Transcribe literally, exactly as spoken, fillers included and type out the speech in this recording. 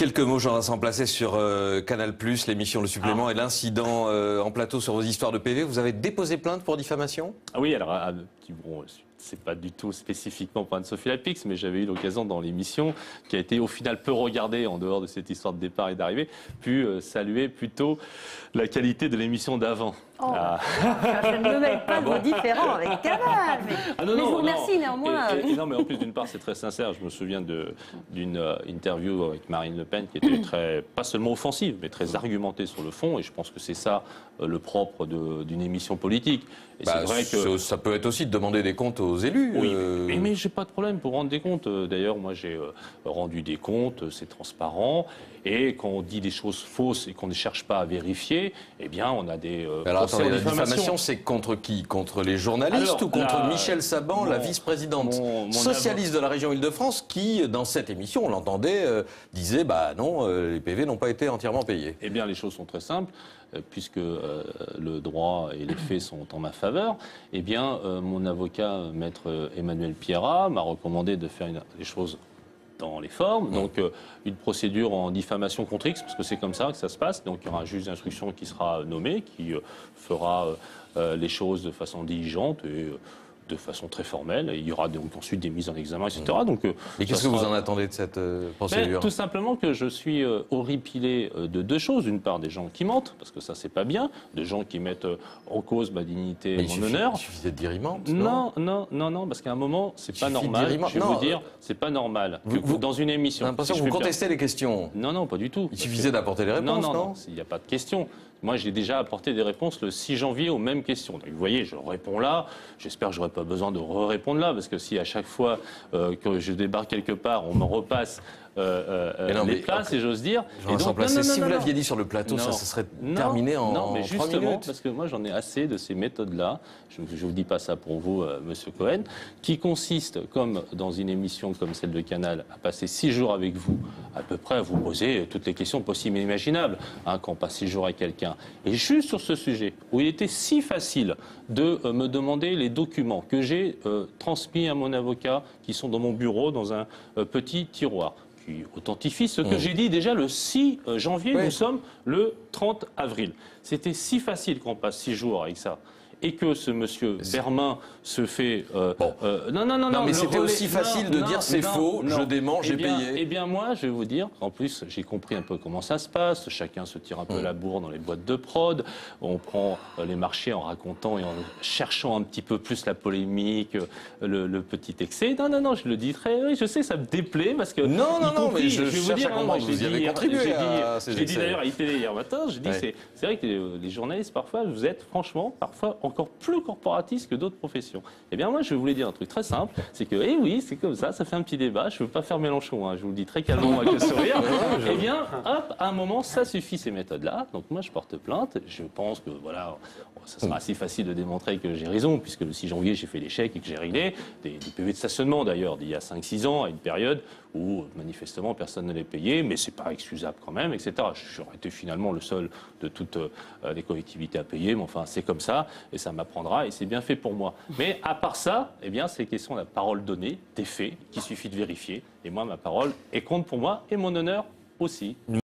Quelques mots, Jean-Vincent Placé, sur euh, Canal plus, l'émission Le Supplément ah. et l'incident euh, en plateau sur vos histoires de P V. Vous avez déposé plainte pour diffamation? Ah oui, alors, ah, bon, c'est pas du tout spécifiquement pour Anne-Sophie Lapix, mais j'avais eu l'occasion dans l'émission, qui a été au final peu regardée en dehors de cette histoire de départ et d'arrivée, pu euh, saluer plutôt la qualité de l'émission d'avant. Oh, ah. Je ne me mêle pas de vos différends avec Canal, mais, ah non, mais non, je vous remercie non. néanmoins. Et, et, et non, mais en plus, d'une part, c'est très sincère. Je me souviens d'une euh, interview avec Marine Le Pen qui était très, pas seulement offensive, mais très argumentée sur le fond, et je pense que c'est ça euh, le propre d'une émission politique. Et bah, vrai que ça peut être aussi de demander des comptes aux élus. Oui, euh... mais, mais j'ai pas de problème pour rendre des comptes. D'ailleurs, moi, j'ai euh, rendu des comptes, c'est transparent. Et quand on dit des choses fausses et qu'on ne cherche pas à vérifier, eh bien, on a des euh, Alors, attendez, la diffamation, c'est contre qui? Contre les journalistes Alors, ou contre la... Michel Saban, mon, la vice-présidente socialiste de la région Île-de-France, qui, dans cette émission, on l'entendait, euh, disait, bah non, euh, les P V n'ont pas été entièrement payés. Eh bien, les choses sont très simples, euh, puisque euh, le droit et les faits sont en ma faveur. Eh bien, euh, mon avocat, maître Emmanuel Pierrat, m'a recommandé de faire une, les choses dans les formes, donc euh, une procédure en diffamation contre X, parce que c'est comme ça que ça se passe. Donc il y aura un juge d'instruction qui sera nommé, qui euh, fera euh, les choses de façon diligente et euh, de façon très formelle. Et il y aura donc ensuite des mises en examen, et cetera. Donc, euh, et qu'est-ce sera... que vous en attendez de cette euh, procédure? Tout simplement que je suis euh, horripilé euh, de deux choses. D'une part, des gens qui mentent, parce que ça, c'est pas bien. De gens qui mettent euh, en cause ma dignité et mon suffit, honneur. Il suffisait de dire ils mentent, non, non, non, non, parce qu'à un moment, c'est pas normal. Je vais non, vous dire, c'est pas normal. Vous, que vous, dans une émission. J'ai l'impression que vous contestez les questions. Non, non, pas du tout. Il suffisait d'apporter les réponses, non? Non, non, il n'y a pas de question. Moi, j'ai déjà apporté des réponses le six janvier aux mêmes questions. Donc, vous voyez, je réponds là. J'espère que je n'aurai pas besoin de répondre là, parce que si à chaque fois euh, que je débarque quelque part, on me repasse euh, euh, non, les places, okay. et j'ose dire. Et donc, non, non, si non, vous l'aviez dit sur le plateau, non, ça se serait non, terminé en Non, mais trois justement, minutes. parce que moi, j'en ai assez de ces méthodes-là. Je ne vous dis pas ça pour vous, euh, Monsieur Cohen, qui consiste, comme dans une émission comme celle de Canal, à passer six jours avec vous, à peu près à vous poser toutes les questions possibles et imaginables, hein, quand on passe six jours avec quelqu'un. Et juste sur ce sujet, où il était si facile de euh, me demander les documents que j'ai euh, transmis à mon avocat, qui sont dans mon bureau, dans un euh, petit tiroir, qui authentifie ce que mmh. j'ai dit déjà le six janvier, oui. Nous sommes le trente avril. C'était si facile qu'on passe six jours avec ça. Et que ce monsieur Bermin se fait... Euh, bon. euh, non, non, non, non. mais c'était aussi facile non, de non, dire c'est faux, non. je dément, j'ai eh payé. Eh bien, moi, je vais vous dire, en plus, j'ai compris un peu comment ça se passe. Chacun se tire un peu mmh. la bourre dans les boîtes de prod. On prend euh, les marchés en racontant et en cherchant un petit peu plus la polémique, le, le petit excès. Non, non, non, je le dis très... Oui, je sais, ça me déplaît parce que... Non, non, non, mais je, je vais vous dire, comment vous y avez contribué à ces excès. J'ai dit d'ailleurs à I T V hier matin, je dis, ouais. c'est vrai que les, les journalistes, parfois, vous êtes franchement, parfois, encore plus corporatiste que d'autres professions. Eh bien, moi, je voulais dire un truc très simple, c'est que, eh oui, c'est comme ça, ça fait un petit débat, je ne veux pas faire Mélenchon, hein, je vous le dis très calmement avec le sourire. Eh bien, hop, à un moment, ça suffit ces méthodes-là. Donc, moi, je porte plainte. Je pense que, voilà, ça sera assez facile de démontrer que j'ai raison, puisque le six janvier, j'ai fait l'échec et que j'ai réglé des, des P V de stationnement, d'ailleurs, d'il y a cinq six ans, à une période où, manifestement, personne ne les payait, mais c'est pas excusable quand même, et cetera. J'aurais été finalement le seul de toutes euh, les collectivités à payer, mais enfin, c'est comme ça, et ça m'apprendra. Et c'est bien fait pour moi. Mais à part ça, eh bien, c'est question de la parole donnée, des faits, qu'il suffit de vérifier. Et moi, ma parole, elle compte pour moi et mon honneur aussi.